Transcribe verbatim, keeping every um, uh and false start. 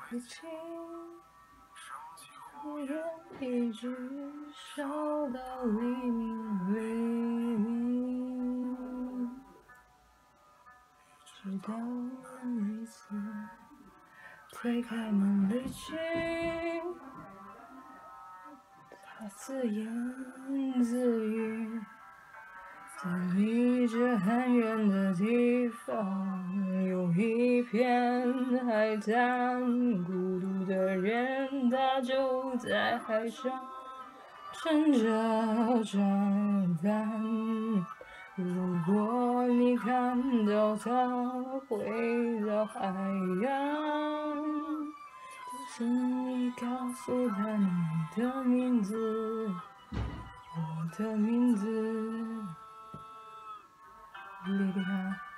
爱情，我愿一直烧到黎明，黎明，直到你死。推开门离去，他自言自语，在离这很远的地方，有一片海滩，孤独的人他就在海上撑着船帆。如果你看到他回到海洋，请你告诉他你的名字，我的名字，莉莉安。